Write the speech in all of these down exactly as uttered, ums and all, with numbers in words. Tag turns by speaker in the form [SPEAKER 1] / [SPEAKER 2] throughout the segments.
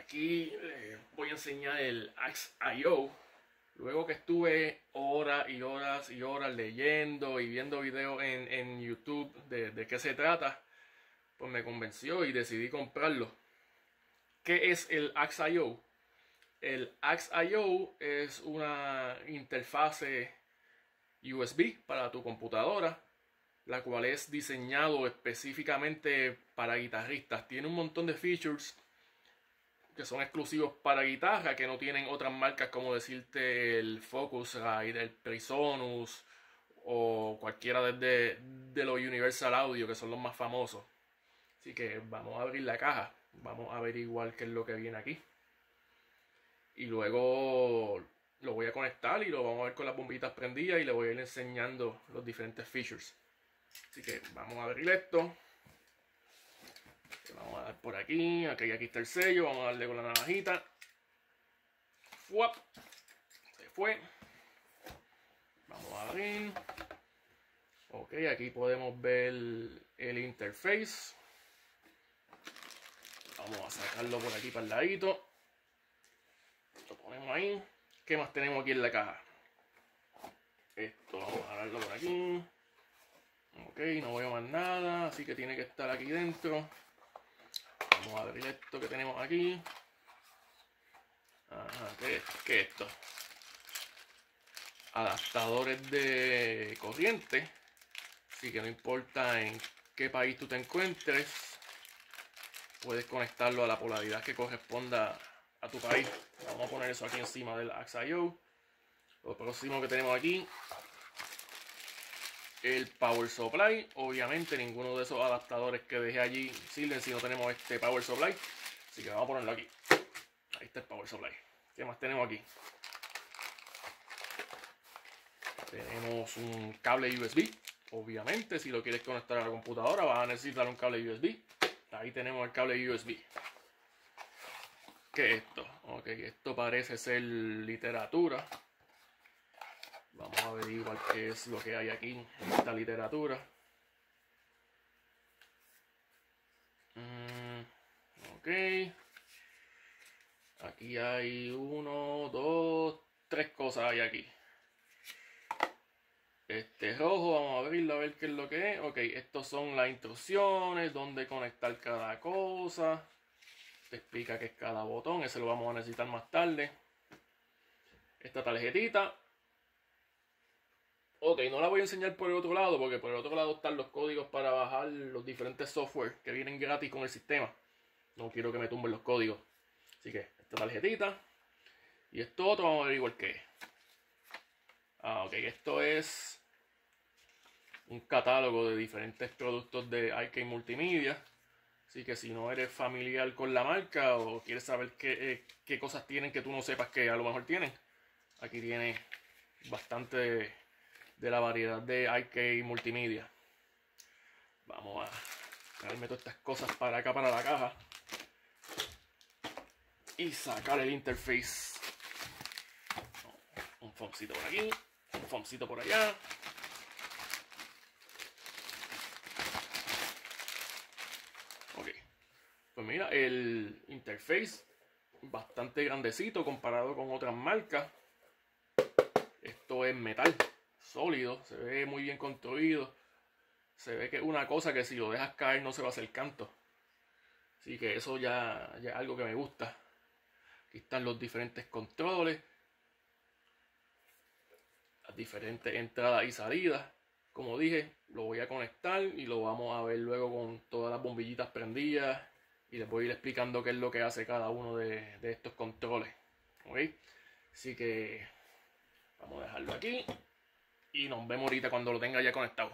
[SPEAKER 1] aquí les voy a enseñar el Axe I O. Luego que estuve horas y horas y horas leyendo y viendo videos en, en YouTube de, de qué se trata, pues me convenció y decidí comprarlo. ¿Qué es el Axe I O? El Axe I O es una interfase U S B para tu computadora, la cual es diseñado específicamente para guitarristas. Tiene un montón de features que son exclusivos para guitarra, que no tienen otras marcas, como decirte el Focusrite, el Presonus o cualquiera de, de, de los Universal Audio, que son los más famosos. Así que vamos a abrir la caja, vamos a averiguar qué es lo que viene aquí. Y luego lo voy a conectar y lo vamos a ver con las bombitas prendidas y le voy a ir enseñando los diferentes features. Así que vamos a abrir esto. Vamos a dar por aquí, aquí, aquí está el sello, vamos a darle con la navajita. ¡Fuap! Se fue. Vamos a abrir. Ok, aquí podemos ver el interface. Vamos a sacarlo por aquí para el ladito. Lo ponemos ahí. ¿Qué más tenemos aquí en la caja? Esto, vamos a darlo por aquí. Ok, no veo más nada, así que tiene que estar aquí dentro. Vamos a abrir esto que tenemos aquí. Ajá, ¿qué es, ¿qué es esto? Adaptadores de corriente. Así que no importa en qué país tú te encuentres, puedes conectarlo a la polaridad que corresponda a tu país. Vamos a poner eso aquí encima del Axe I O. Lo próximo que tenemos aquí, el Power Supply. Obviamente ninguno de esos adaptadores que dejé allí sirven si no tenemos este Power Supply. Así que vamos a ponerlo aquí. Ahí está el Power Supply. ¿Qué más tenemos aquí? Tenemos un cable U S B. Obviamente si lo quieres conectar a la computadora vas a necesitar un cable U S B. Ahí tenemos el cable U S B. ¿Qué es esto? Ok, esto parece ser literatura. Vamos a averiguar qué es lo que hay aquí en esta literatura. Mm, ok. Aquí hay uno, dos, tres cosas hay aquí. Este rojo, vamos a abrirlo a ver qué es lo que es. Ok, estos son las instrucciones, dónde conectar cada cosa. Te explica qué es cada botón, ese lo vamos a necesitar más tarde. Esta tarjetita. Ok, no la voy a enseñar por el otro lado, porque por el otro lado están los códigos para bajar los diferentes software que vienen gratis con el sistema. No quiero que me tumben los códigos. Así que esta tarjetita. Y esto otro vamos a averiguar qué es. Ah, ok, esto es un catálogo de diferentes productos de I K Multimedia. Así que si no eres familiar con la marca o quieres saber qué, eh, qué cosas tienen que tú no sepas que a lo mejor tienen, aquí tiene bastante de, de la variedad de I K Multimedia. Vamos a traerme todas estas cosas para acá, para la caja. Y sacar el interface. Un foamcito por aquí, un foamcito por allá. Ok, pues mira, el interface bastante grandecito comparado con otras marcas. Esto es metal sólido, se ve muy bien construido. Se ve que es una cosa que si lo dejas caer no se va a hacer canto. Así que eso ya, ya es algo que me gusta. Aquí están los diferentes controles, las diferentes entradas y salidas. Como dije, lo voy a conectar y lo vamos a ver luego con todas las bombillitas prendidas. Y les voy a ir explicando qué es lo que hace cada uno de, de estos controles. ¿Ok? Así que vamos a dejarlo aquí. Y nos vemos ahorita cuando lo tenga ya conectado.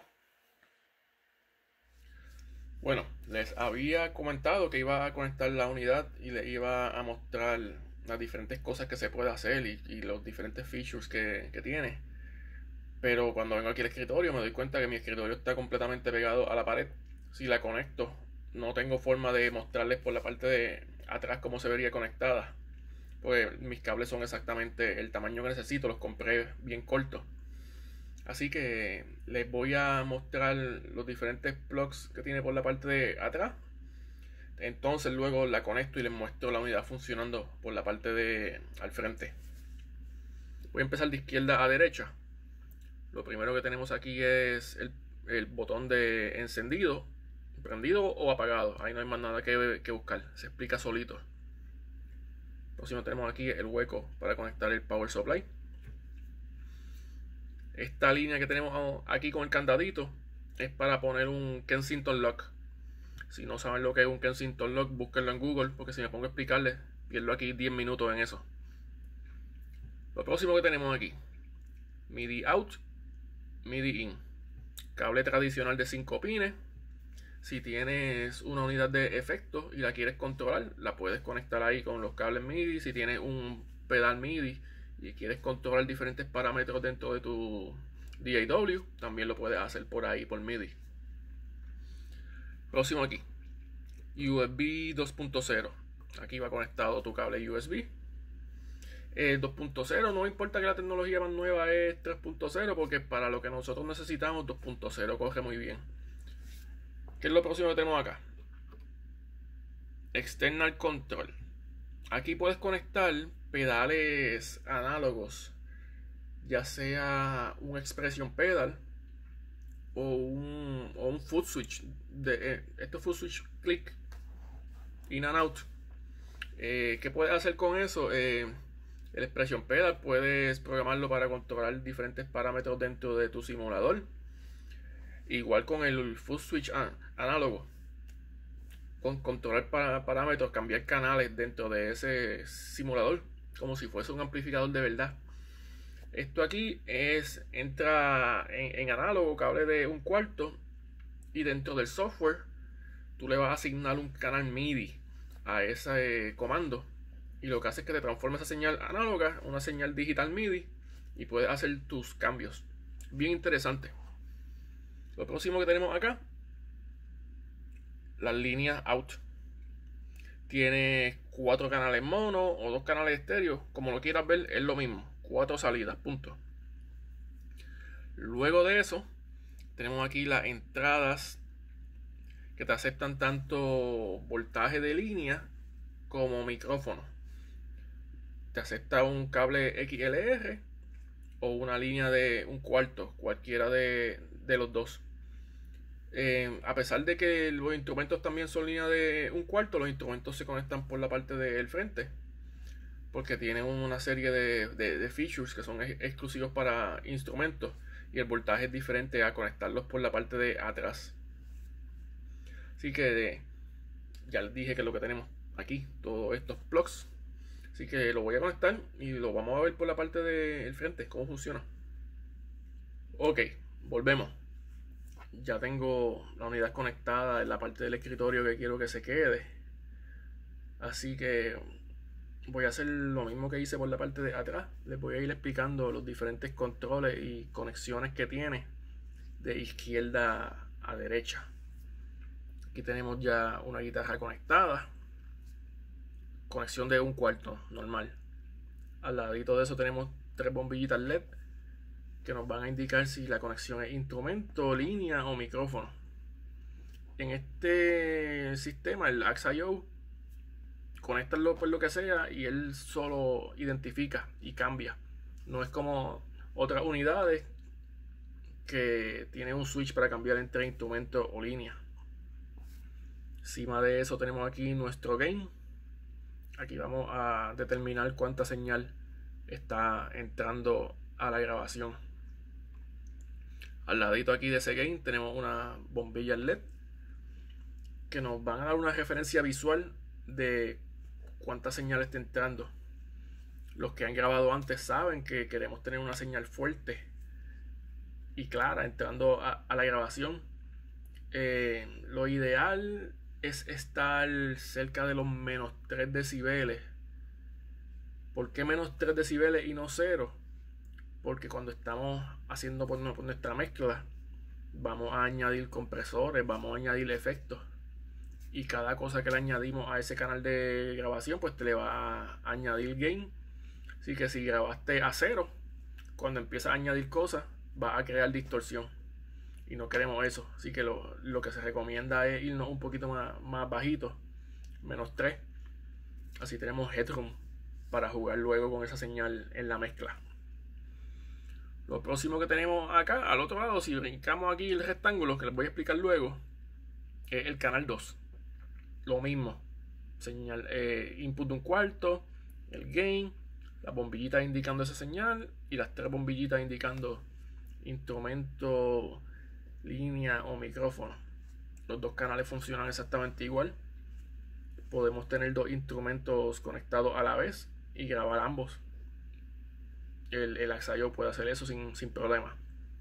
[SPEAKER 1] Bueno, les había comentado que iba a conectar la unidad y les iba a mostrar las diferentes cosas que se puede hacer y, y los diferentes features que, que tiene. Pero cuando vengo aquí al escritorio me doy cuenta que mi escritorio está completamente pegado a la pared. Si la conecto, no tengo forma de mostrarles por la parte de atrás cómo se vería conectada. Pues mis cables son exactamente el tamaño que necesito, los compré bien cortos. Así que les voy a mostrar los diferentes plugs que tiene por la parte de atrás. Entonces luego la conecto y les muestro la unidad funcionando por la parte de al frente. Voy a empezar de izquierda a derecha. Lo primero que tenemos aquí es el, el botón de encendido, prendido o apagado. Ahí no hay más nada que, que buscar, se explica solito. Próximo tenemos aquí el hueco para conectar el power supply. Esta línea que tenemos aquí con el candadito es para poner un Kensington Lock. Si no saben lo que es un Kensington Lock, búsquenlo en Google, porque si me pongo a explicarles, pierdo aquí diez minutos en eso. Lo próximo que tenemos aquí, MIDI out, MIDI in, cable tradicional de cinco pines. Si tienes una unidad de efectos y la quieres controlar, la puedes conectar ahí con los cables MIDI. Si tienes un pedal MIDI y quieres controlar diferentes parámetros dentro de tu D A W, también lo puedes hacer por ahí, por MIDI. Próximo aquí, U S B dos punto cero. Aquí va conectado tu cable U S B. El dos punto cero, no importa que la tecnología más nueva es tres punto cero, porque para lo que nosotros necesitamos dos punto cero coge muy bien. ¿Qué es lo próximo que tenemos acá? External Control. Aquí puedes conectar pedales análogos, ya sea un Expression Pedal o un, o un foot switch. De, eh, esto es foot switch click, in and out. Eh, ¿Qué puedes hacer con eso? Eh, el Expression Pedal puedes programarlo para controlar diferentes parámetros dentro de tu simulador. Igual con el foot switch análogo, con controlar para, parámetros, cambiar canales dentro de ese simulador, como si fuese un amplificador de verdad. Esto aquí es, entra en, en análogo, cable de un cuarto, y dentro del software tú le vas a asignar un canal MIDI a ese eh, comando, y lo que hace es que te transforma esa señal análoga una señal digital MIDI y puedes hacer tus cambios. Bien interesante. Lo próximo que tenemos acá, las líneas out. Tiene cuatro canales mono o dos canales estéreo, como lo quieras ver, es lo mismo. Cuatro salidas, punto. Luego de eso, tenemos aquí las entradas que te aceptan tanto voltaje de línea como micrófono. Te acepta un cable X L R o una línea de un cuarto, cualquiera de, de los dos. Eh, a pesar de que los instrumentos también son línea de un cuarto, los instrumentos se conectan por la parte del frente, porque tienen una serie de, de, de features que son ex exclusivos para instrumentos, y el voltaje es diferente a conectarlos por la parte de atrás. Así que de, ya les dije que lo que tenemos aquí, todos estos plugs. Así que lo voy a conectar y lo vamos a ver por la parte del frente, cómo funciona. Ok, volvemos. Ya tengo la unidad conectada en la parte del escritorio que quiero que se quede. Así que voy a hacer lo mismo que hice por la parte de atrás. Les voy a ir explicando los diferentes controles y conexiones que tiene de izquierda a derecha. Aquí tenemos ya una guitarra conectada. Conexión de un cuarto normal. Al ladito de eso tenemos tres bombillitas L E D que nos van a indicar si la conexión es instrumento, línea o micrófono. En este sistema, el A X I O, conéctalo por lo que sea y él solo identifica y cambia. No es como otras unidades que tienen un switch para cambiar entre instrumento o línea. Encima de eso tenemos aquí nuestro gain. Aquí vamos a determinar cuánta señal está entrando a la grabación. Al ladito aquí de ese gain tenemos una bombilla L E D que nos van a dar una referencia visual de cuánta señal está entrando. Los que han grabado antes saben que queremos tener una señal fuerte y clara entrando a, a la grabación. Eh, lo ideal es estar cerca de los menos tres decibeles. ¿Por qué menos tres decibeles y no cero? Porque cuando estamos haciendo por nuestra mezcla vamos a añadir compresores, vamos a añadir efectos, y cada cosa que le añadimos a ese canal de grabación pues te le va a añadir gain. Así que si grabaste a cero, cuando empiezas a añadir cosas va a crear distorsión y no queremos eso. Así que lo, lo que se recomienda es irnos un poquito más, más bajito menos tres. Así tenemos headroom para jugar luego con esa señal en la mezcla. Lo próximo que tenemos acá, al otro lado, si brincamos aquí el rectángulo, que les voy a explicar luego, es el canal dos. Lo mismo, señal, eh, input de un cuarto, el gain, las bombillitas indicando esa señal y las tres bombillitas indicando instrumento, línea o micrófono. Los dos canales funcionan exactamente igual. Podemos tener dos instrumentos conectados a la vez y grabar ambos. El, el Axe I O puede hacer eso sin, sin problema.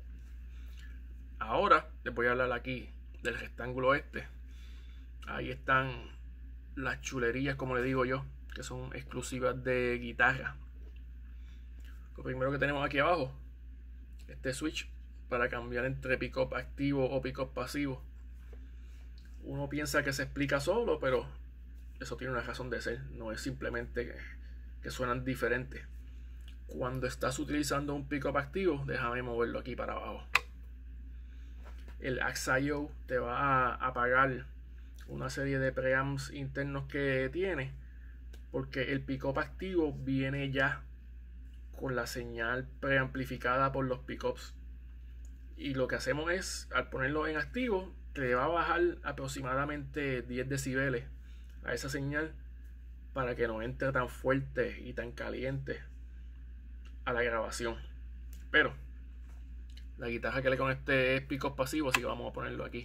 [SPEAKER 1] Ahora les voy a hablar aquí del rectángulo este. Ahí están las chulerías, como le digo yo, que son exclusivas de guitarra. Lo primero que tenemos aquí abajo, este switch para cambiar entre pickup activo o pickup pasivo. Uno piensa que se explica solo, pero eso tiene una razón de ser. No es simplemente que, que suenan diferentes. Cuando estás utilizando un pickup activo, déjame moverlo aquí para abajo. El Axe I O te va a apagar una serie de preamps internos que tiene, porque el pickup activo viene ya con la señal preamplificada por los pickups. Y lo que hacemos es, al ponerlo en activo, te va a bajar aproximadamente diez decibeles a esa señal para que no entre tan fuerte y tan caliente a la grabación. Pero la guitarra que le conecté es pickup pasivo, así que vamos a ponerlo aquí.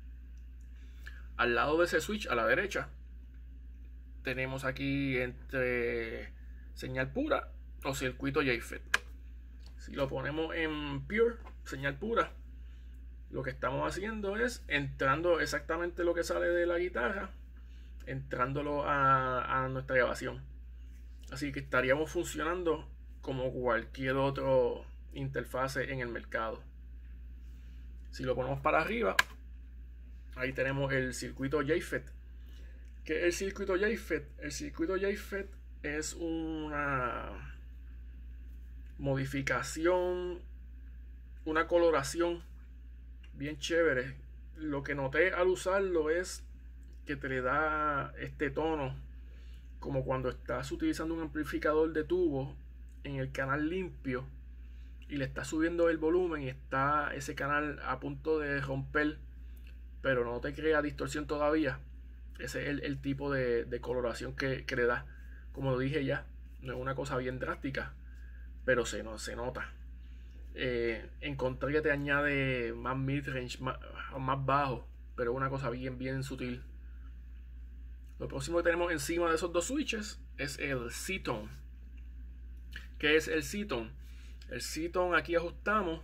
[SPEAKER 1] Al lado de ese switch, a la derecha, tenemos aquí entre señal pura o circuito J FET. Si lo ponemos en pure, señal pura, lo que estamos haciendo es entrando exactamente lo que sale de la guitarra, entrándolo a, a nuestra grabación. Así que estaríamos funcionando como cualquier otro interfase en el mercado. Si lo ponemos para arriba, ahí tenemos el circuito J FET. ¿Qué es el circuito J FET? El circuito J FET es una modificación, una coloración bien chévere. Lo que noté al usarlo es que te le da este tono como cuando estás utilizando un amplificador de tubo en el canal limpio y le estás subiendo el volumen y está ese canal a punto de romper, pero no te crea distorsión todavía. Ese es el, el tipo de, de coloración que, que le da. Como lo dije ya, no es una cosa bien drástica, pero se, no, se nota. Eh, encontré que te añade más midrange, más, más bajo, pero es una cosa bien, bien sutil. Lo próximo que tenemos encima de esos dos switches es el C-Tone. ¿Qué es el C-Tone? El C-Tone, aquí ajustamos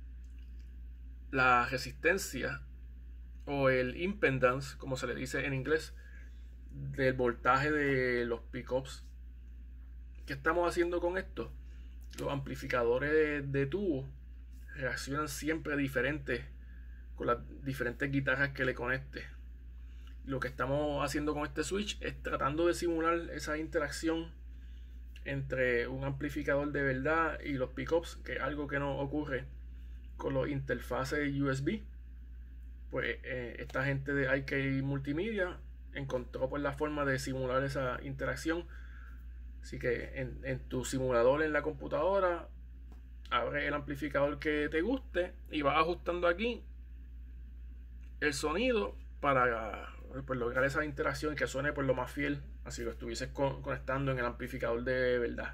[SPEAKER 1] la resistencia o el impedance, como se le dice en inglés, del voltaje de los pickups. ¿Qué estamos haciendo con esto? Los amplificadores de, de tubo reaccionan siempre diferentes con las diferentes guitarras que le conecte. Lo que estamos haciendo con este switch es tratando de simular esa interacción entre un amplificador de verdad y los pickups, que es algo que no ocurre con los interfaces U S B. Pues eh, esta gente de I K Multimedia encontró pues la forma de simular esa interacción. Así que en, en tu simulador en la computadora, abre el amplificador que te guste y vas ajustando aquí el sonido para pues, lograr esa interacción y que suene por lo más fiel, así lo estuvieses con, conectando en el amplificador de verdad.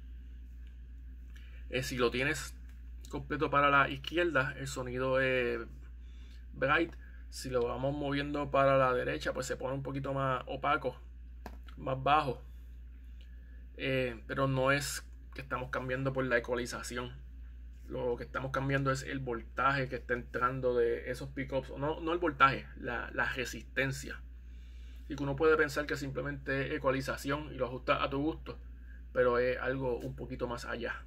[SPEAKER 1] Eh, si lo tienes completo para la izquierda, el sonido es bright. Si lo vamos moviendo para la derecha, pues se pone un poquito más opaco, más bajo. Eh, pero no es que estamos cambiando por la ecualización. Lo que estamos cambiando es el voltaje que está entrando de esos pickups. No, no el voltaje, la, la resistencia. Y que uno puede pensar que simplemente es ecualización y lo ajusta a tu gusto, pero es algo un poquito más allá.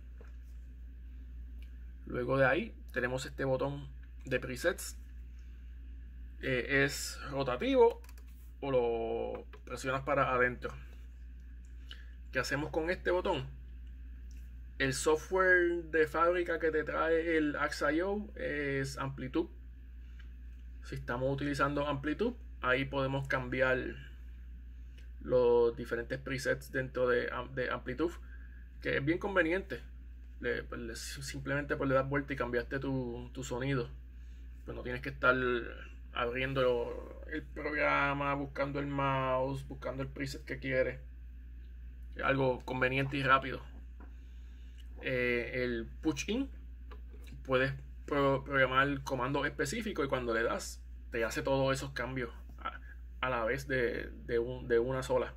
[SPEAKER 1] Luego de ahí tenemos este botón de presets. Eh, es rotativo o lo presionas para adentro. ¿Qué hacemos con este botón? El software de fábrica que te trae el Axe I O es Amplitude. Si estamos utilizando Amplitude, ahí podemos cambiar los diferentes presets dentro de, de Amplitude, que es bien conveniente. Le, pues, le, simplemente pues, le das vuelta y cambiaste tu, tu sonido. Pues no tienes que estar abriendo el programa, buscando el mouse, buscando el preset que quieres. Es algo conveniente y rápido. Eh, el push in, puedes pro programar comandos específicos y cuando le das te hace todos esos cambios a, a la vez de, de, un, de una sola.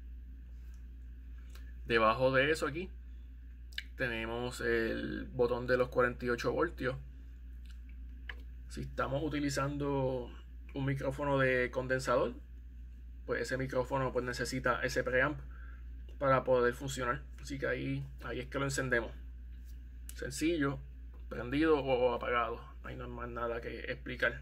[SPEAKER 1] Debajo de eso aquí tenemos el botón de los cuarenta y ocho voltios. Si estamos utilizando un micrófono de condensador, pues ese micrófono pues necesita ese preamp para poder funcionar. Así que ahí, ahí es que lo encendemos. Sencillo, prendido o apagado. Ahí no hay más nada que explicar.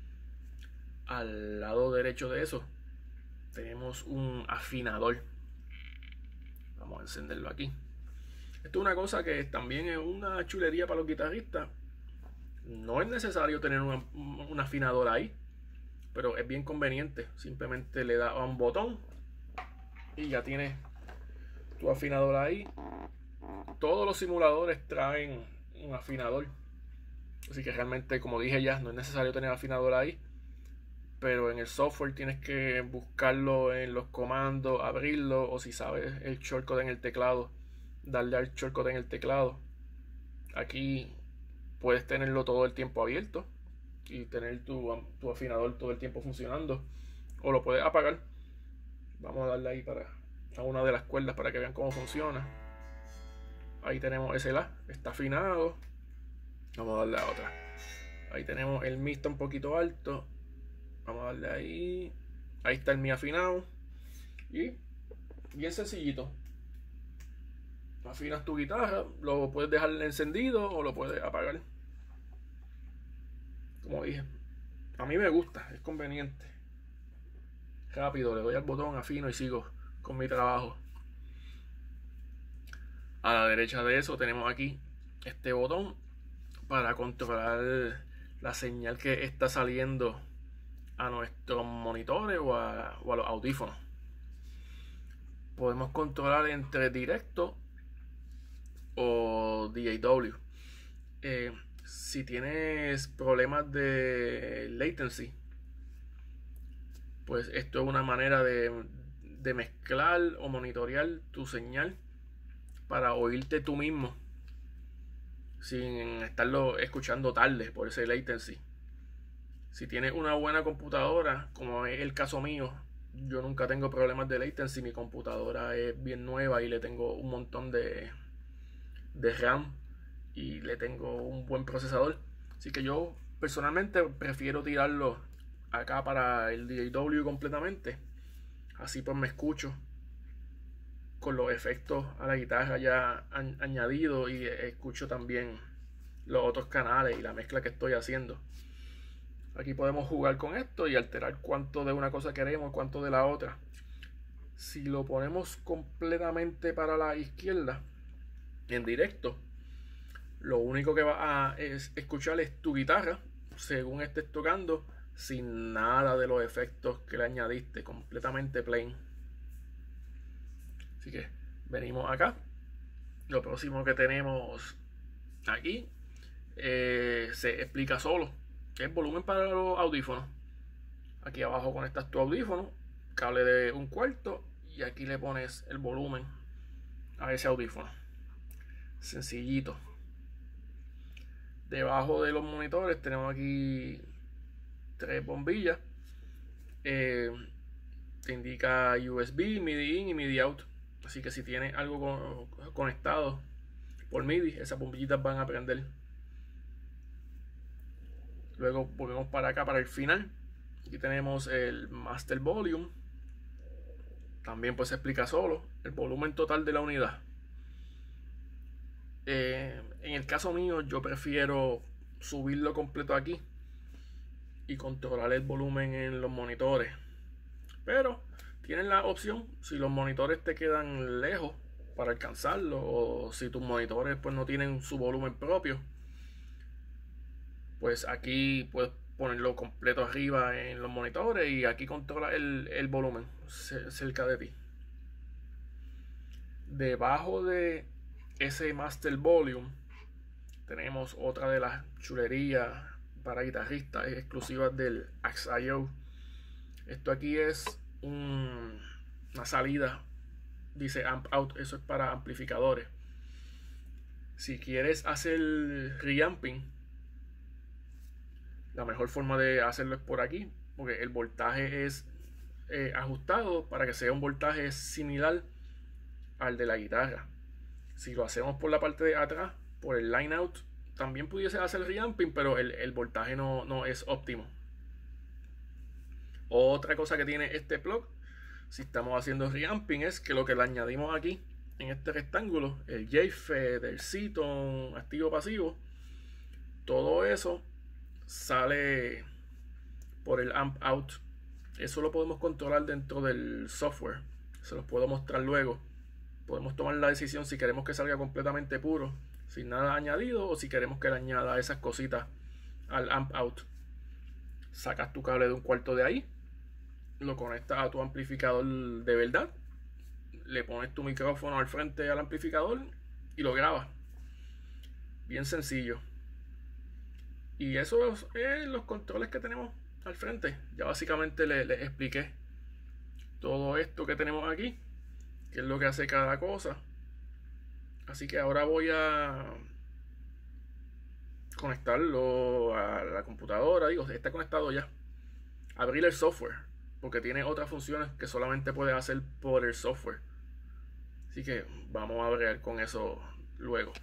[SPEAKER 1] Al lado derecho de eso tenemos un afinador. Vamos a encenderlo aquí. Esto es una cosa que también es una chulería para los guitarristas. No es necesario tener un, un afinador ahí, pero es bien conveniente. Simplemente le das a un botón y ya tienes tu afinador ahí. Todos los simuladores traen un afinador, así que realmente, como dije ya, no es necesario tener afinador ahí, pero en el software tienes que buscarlo en los comandos, abrirlo, o si sabes el shortcut en el teclado, darle al shortcut en el teclado. Aquí puedes tenerlo todo el tiempo abierto y tener tu, tu afinador todo el tiempo funcionando, o lo puedes apagar. Vamos a darle ahí para a una de las cuerdas para que vean cómo funciona. Ahí tenemos ese La, está afinado. Vamos a darle a otra. Ahí tenemos el Mi, está un poquito alto. Vamos a darle ahí. Ahí está el Mi afinado. Y bien sencillito. Afinas tu guitarra, lo puedes dejar encendido o lo puedes apagar. Como dije, a mí me gusta, es conveniente. Rápido, le doy al botón, afino y sigo con mi trabajo. A la derecha de eso tenemos aquí este botón para controlar la señal que está saliendo a nuestros monitores o a, o a los audífonos. Podemos controlar entre directo o D A W. Eh, si tienes problemas de latency, pues esto es una manera de, de mezclar o monitorear tu señal para oírte tú mismo sin estarlo escuchando tarde por ese latency. Si tienes una buena computadora, como es el caso mío, yo nunca tengo problemas de latency. Mi computadora es bien nueva y le tengo un montón de, de RAM y le tengo un buen procesador. Así que yo personalmente prefiero tirarlo acá para el D A W completamente. Así pues me escucho con los efectos a la guitarra ya añadidos y escucho también los otros canales y la mezcla que estoy haciendo. Aquí podemos jugar con esto y alterar cuánto de una cosa queremos, cuánto de la otra. Si lo ponemos completamente para la izquierda en directo, lo único que va a es escuchar es tu guitarra según estés tocando, sin nada de los efectos que le añadiste, completamente plain. Así que venimos acá. Lo próximo que tenemos aquí eh, se explica solo, que es volumen para los audífonos. Aquí abajo conectas tu audífono, cable de un cuarto, y aquí le pones el volumen a ese audífono. Sencillito. Debajo de los monitores tenemos aquí tres bombillas. Eh, te indica U S B, MIDI in y MIDI out. Así que si tienes algo con, conectado por MIDI, esas bombillitas van a prender. Luego volvemos para acá, para el final. Aquí tenemos el Master Volume. También pues se explica solo el volumen total de la unidad. Eh, en el caso mío, yo prefiero subirlo completo aquí y controlar el volumen en los monitores. Pero tienes la opción, si los monitores te quedan lejos para alcanzarlo, o si tus monitores pues no tienen su volumen propio, pues aquí pues ponerlo completo arriba en los monitores y aquí controla el, el volumen cerca de ti. Debajo de ese Master Volume tenemos otra de las chulerías para guitarristas exclusivas del Axe I O. Esto aquí es un, una salida, dice Amp Out, eso es para amplificadores. Si quieres hacer reamping, la mejor forma de hacerlo es por aquí, porque el voltaje es eh, ajustado para que sea un voltaje similar al de la guitarra. Si lo hacemos por la parte de atrás, por el line out, también pudiese hacer reamping, pero el, el voltaje no, no es óptimo. Otra cosa que tiene este plug, si estamos haciendo reamping, es que lo que le añadimos aquí en este rectángulo, el J F E D, el Seaton, activo pasivo, todo eso sale por el amp out. Eso lo podemos controlar dentro del software, se los puedo mostrar luego. Podemos tomar la decisión si queremos que salga completamente puro, sin nada añadido, o si queremos que le añada esas cositas al amp out. Sacas tu cable de un cuarto de ahí, lo conectas a tu amplificador de verdad, le pones tu micrófono al frente al amplificador y lo grabas. Bien sencillo. Y eso es eh, los controles que tenemos al frente. Ya básicamente les le expliqué todo esto que tenemos aquí, qué es lo que hace cada cosa. Así que ahora voy a conectarlo a la computadora. Digo, está conectado ya. Abrir el software, porque tiene otras funciones que solamente puedes hacer por el software. Así que vamos a bregar con eso luego.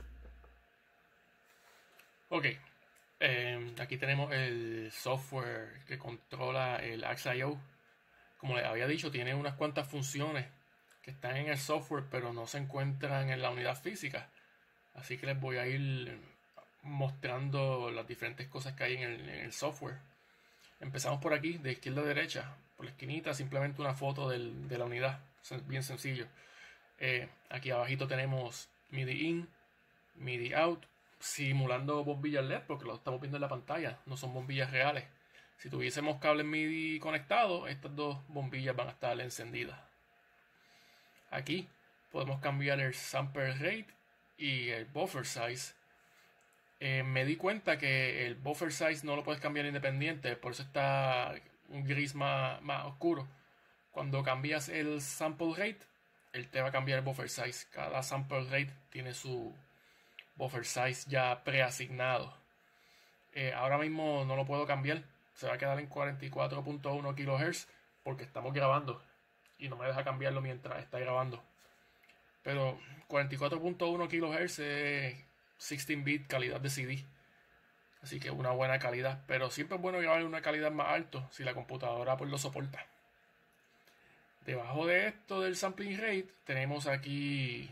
[SPEAKER 1] Ok. Eh, aquí tenemos el software que controla el Axe I O. Como les había dicho, tiene unas cuantas funciones que están en el software pero no se encuentran en la unidad física. Así que les voy a ir mostrando las diferentes cosas que hay en el, en el software. Empezamos por aquí, de izquierda a derecha. Por la esquinita simplemente una foto del, de la unidad. Es bien sencillo. Eh, aquí abajito tenemos MIDI in, MIDI out, simulando bombillas L E D porque lo estamos viendo en la pantalla, no son bombillas reales. Si tuviésemos cables MIDI conectados, estas dos bombillas van a estar encendidas. Aquí podemos cambiar el sample rate y el buffer size. Eh, me di cuenta que el buffer size no lo puedes cambiar independiente, por eso está un gris más, más oscuro. Cuando cambias el sample rate, él te va a cambiar el buffer size. Cada sample rate tiene su buffer size ya preasignado. Eh, ahora mismo no lo puedo cambiar, se va a quedar en cuarenta y cuatro punto uno kilohertz porque estamos grabando y no me deja cambiarlo mientras está grabando. Pero cuarenta y cuatro punto uno kilohertz es dieciséis bit calidad de C D, así que una buena calidad, pero siempre es bueno grabar una calidad más alta si la computadora pues lo soporta. Debajo de esto del sampling rate tenemos aquí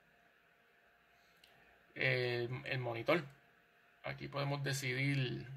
[SPEAKER 1] el, el monitor. Aquí podemos decidir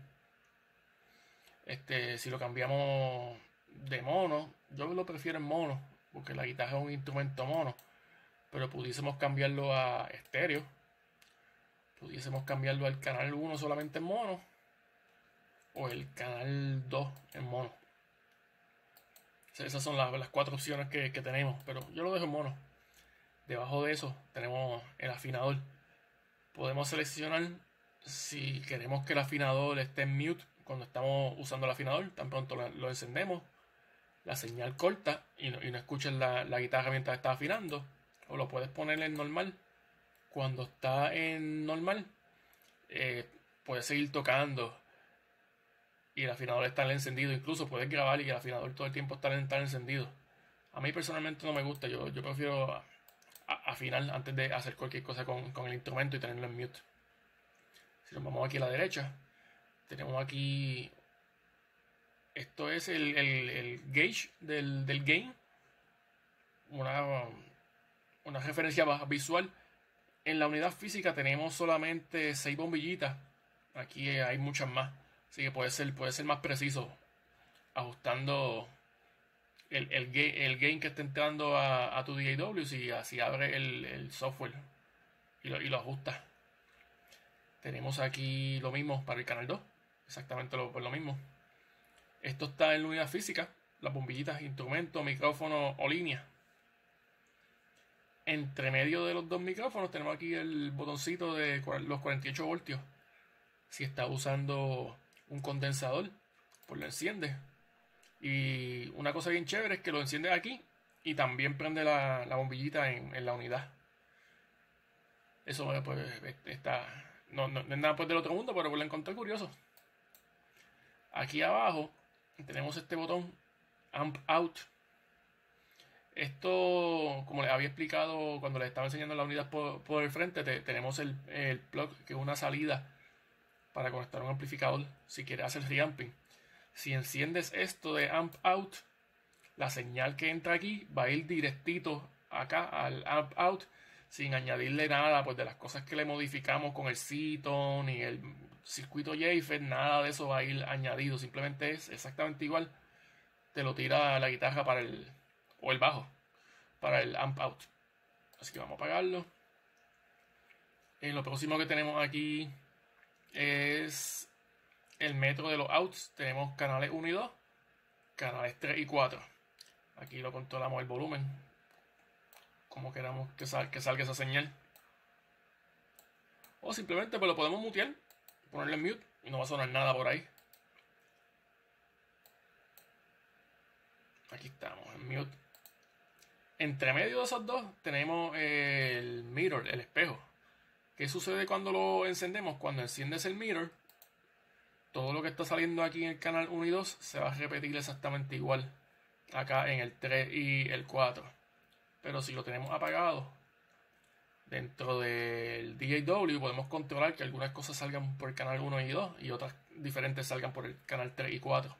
[SPEAKER 1] este, si lo cambiamos de mono. Yo lo prefiero en mono porque la guitarra es un instrumento mono, pero pudiésemos cambiarlo a estéreo. Pudiésemos cambiarlo al canal uno solamente en mono o el canal dos en mono. Esas son las, las cuatro opciones que, que tenemos, pero yo lo dejo en mono. Debajo de eso tenemos el afinador. Podemos seleccionar si queremos que el afinador esté en mute cuando estamos usando el afinador. Tan pronto lo, lo encendemos, la señal corta y no, y no escuches la, la guitarra mientras está afinando. O lo puedes poner en normal. Cuando está en normal, eh, puedes seguir tocando y el afinador está encendido. Incluso puedes grabar y el afinador todo el tiempo está, está encendido. A mí personalmente no me gusta. Yo, yo prefiero a, a, afinar antes de hacer cualquier cosa con, con el instrumento y tenerlo en mute. Si nos vamos aquí a la derecha, tenemos aquí, esto es el, el, el gauge del, del gain, una, una referencia visual. En la unidad física tenemos solamente seis bombillitas, aquí hay muchas más, así que puede ser, puede ser más preciso ajustando el, el, gain, el gain que está entrando a, a tu D A W, si así abre el, el software y lo, y lo ajusta. Tenemos aquí lo mismo para el canal dos, exactamente lo, lo mismo. Esto está en la unidad física, las bombillitas, instrumento, micrófono o línea. Entre medio de los dos micrófonos tenemos aquí el botoncito de los cuarenta y ocho voltios. Si está usando un condensador, pues lo enciende. Y una cosa bien chévere es que lo enciende aquí y también prende la, la bombillita en, en la unidad. Eso pues está, no, no, no es nada pues del otro mundo, pero pues lo encontré curioso. Aquí abajo tenemos este botón Amp Out. Esto, como les había explicado cuando les estaba enseñando la unidad por, por el frente, te, tenemos el, el plug, que es una salida para conectar un amplificador si quieres hacer reamping. Si enciendes esto de Amp Out, la señal que entra aquí va a ir directito acá al Amp Out sin añadirle nada pues de las cosas que le modificamos con el Seaton y el circuito J F E T, nada de eso va a ir añadido, simplemente es exactamente igual, te lo tira la guitarra para el o el bajo para el Amp Out. Así que vamos a apagarlo. Eh, lo próximo que tenemos aquí es el metro de los outs. Tenemos canales uno y dos, canales tres y cuatro. Aquí lo controlamos el volumen, como queramos que, sal, que salga esa señal. O simplemente pues lo podemos mutear, ponerle en mute y no va a sonar nada por ahí. Aquí estamos en mute. Entre medio de esos dos tenemos el mirror, el espejo. ¿Qué sucede cuando lo encendemos? Cuando enciendes el mirror, todo lo que está saliendo aquí en el canal uno y dos se va a repetir exactamente igual acá en el tres y el cuatro. Pero si lo tenemos apagado, dentro del D A W podemos controlar que algunas cosas salgan por el canal uno y dos y otras diferentes salgan por el canal tres y cuatro.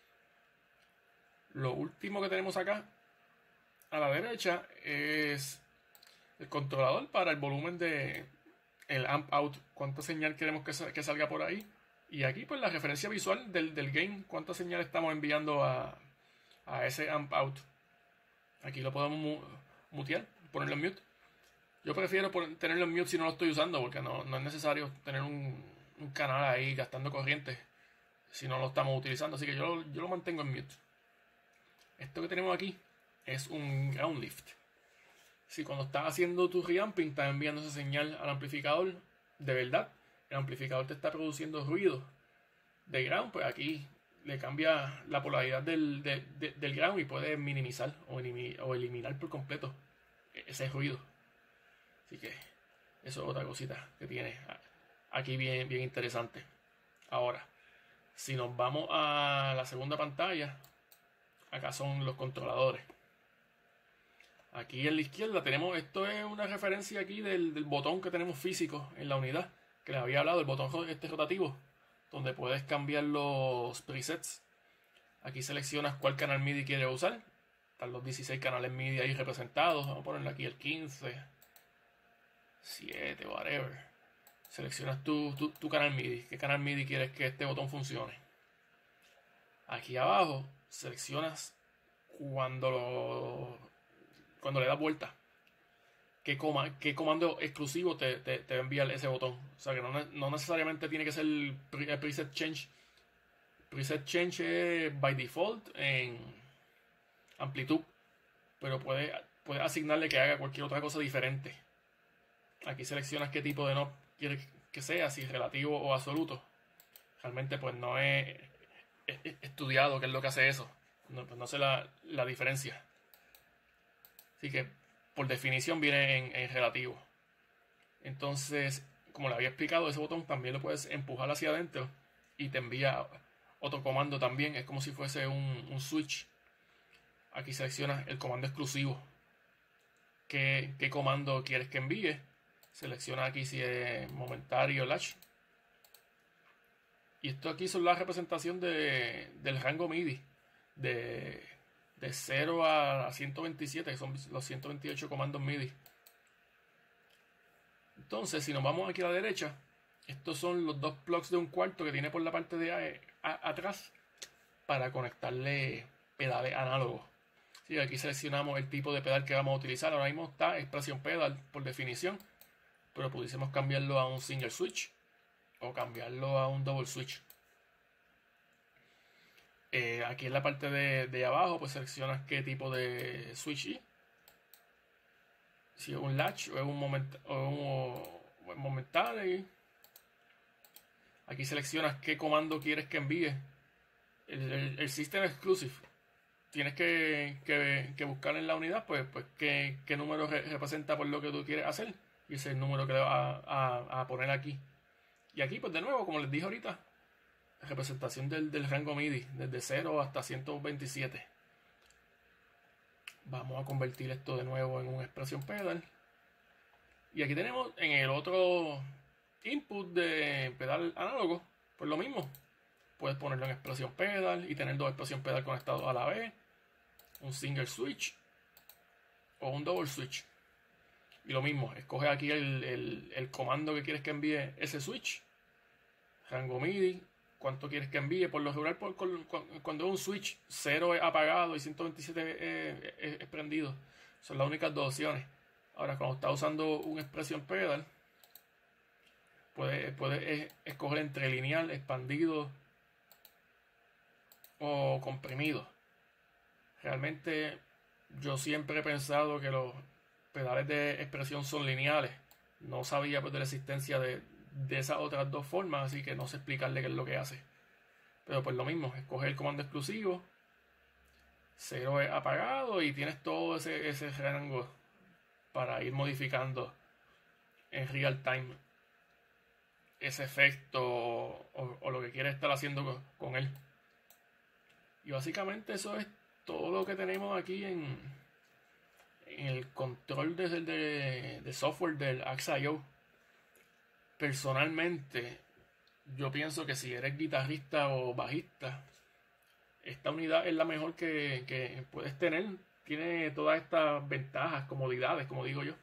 [SPEAKER 1] Lo último que tenemos acá a la derecha es el controlador para el volumen de el Amp Out, cuánta señal queremos que, que salga por ahí. Y aquí pues la referencia visual del, del gain, cuánta señal estamos enviando a, a ese Amp Out. Aquí lo podemos mu mutear, ponerlo en mute. Yo prefiero poner, tenerlo en mute si no lo estoy usando, porque no, no es necesario tener un, un canal ahí gastando corriente si no lo estamos utilizando. Así que yo, yo lo mantengo en mute. Esto que tenemos aquí es un ground lift. Si cuando estás haciendo tu reamping estás enviando esa señal al amplificador, de verdad, el amplificador te está produciendo ruido de ground, pues aquí le cambia la polaridad del, de, de, del ground y puede minimizar o, elimi o eliminar por completo ese ruido. Así que eso es otra cosita que tiene aquí bien, bien interesante. Ahora, si nos vamos a la segunda pantalla, acá son los controladores. Aquí en la izquierda tenemos, esto es una referencia aquí del, del botón que tenemos físico en la unidad, que les había hablado, el botón este rotativo, donde puedes cambiar los presets. Aquí seleccionas cuál canal MIDI quieres usar. Están los dieciséis canales MIDI ahí representados. Vamos a ponerle aquí el quince, siete, whatever. Seleccionas tu, tu, tu canal MIDI. ¿Qué canal MIDI quieres que este botón funcione? Aquí abajo seleccionas cuando lo cuando le das vuelta qué, coma, qué comando exclusivo te, te, te va a enviar ese botón. O sea que no, no necesariamente tiene que ser el, pre, el preset change. Preset change es by default en amplitud, pero puedes puede asignarle que haga cualquier otra cosa diferente. Aquí seleccionas qué tipo de knob quieres que sea, si relativo o absoluto. Realmente pues no he, he, he estudiado qué es lo que hace eso. No, pues no sé la, la diferencia. Así que por definición viene en, en relativo. Entonces, como le había explicado, ese botón también lo puedes empujar hacia adentro y te envía otro comando también. Es como si fuese un, un switch. Aquí seleccionas el comando exclusivo. ¿Qué, qué comando quieres que envíe? Selecciona aquí si es momentario latch. Y esto aquí son la representación de, del rango MIDI. De... de cero a ciento veintisiete, que son los ciento veintiocho comandos MIDI. Entonces, si nos vamos aquí a la derecha, estos son los dos plugs de un cuarto que tiene por la parte de a, a, atrás para conectarle pedales análogos. Sí, aquí seleccionamos el tipo de pedal que vamos a utilizar. Ahora mismo está Expression Pedal por definición, pero pudiésemos cambiarlo a un single switch o cambiarlo a un double switch. Eh, aquí en la parte de, de abajo pues seleccionas qué tipo de switch es. Si es un latch o es un, moment, o un, un momentáneo. Aquí seleccionas qué comando quieres que envíe. El, el, el System Exclusive. Tienes que, que, que buscar en la unidad pues, pues qué, qué número re, representa por lo que tú quieres hacer. Y ese es el número que le vas a, a, a poner aquí. Y aquí pues de nuevo, como les dije ahorita, representación del, del rango MIDI desde cero hasta ciento veintisiete. Vamos a convertir esto de nuevo en un expresión pedal. Y aquí tenemos en el otro input de pedal análogo, pues lo mismo. Puedes ponerlo en expresión pedal y tener dos expresión pedal conectados a la vez, un single switch o un double switch. Y lo mismo, escoge aquí el, el, el comando que quieres que envíe ese switch, rango MIDI, cuánto quieres que envíe. Por lo regular, por, por, cuando es un switch, cero es apagado y ciento veintisiete es, es, es prendido. Son las únicas dos opciones. Ahora, cuando estás usando un expression pedal, puedes, puedes escoger entre lineal, expandido o comprimido. Realmente yo siempre he pensado que los pedales de expresión son lineales. No sabía pues de la existencia de, de esas otras dos formas, así que no sé explicarle qué es lo que hace. Pero pues lo mismo, escoge el comando exclusivo, cero es apagado y tienes todo ese, ese rango para ir modificando en real time ese efecto o, o lo que quieres estar haciendo con, con él. Y básicamente eso es todo lo que tenemos aquí en, en el control de, de, de software del Axe punto i o. Personalmente, yo pienso que si eres guitarrista o bajista, esta unidad es la mejor que, que puedes tener. Tiene todas estas ventajas, comodidades, como digo yo,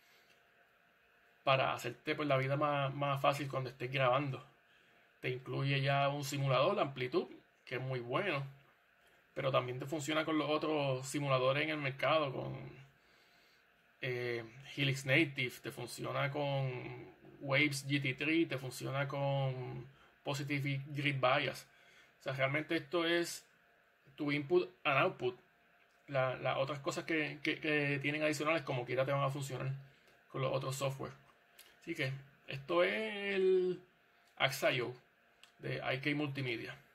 [SPEAKER 1] para hacerte pues, la vida más, más fácil cuando estés grabando. Te incluye ya un simulador, la amplitud, que es muy bueno, pero también te funciona con los otros simuladores en el mercado, con eh, Helix Native, te funciona con Waves G T tres, te funciona con Positive Grid Bias. O sea, realmente esto es tu input and output. Las la otras cosas que, que, que tienen adicionales, como quiera, te van a funcionar con los otros software. Así que esto es el Axe punto i o de I K Multimedia.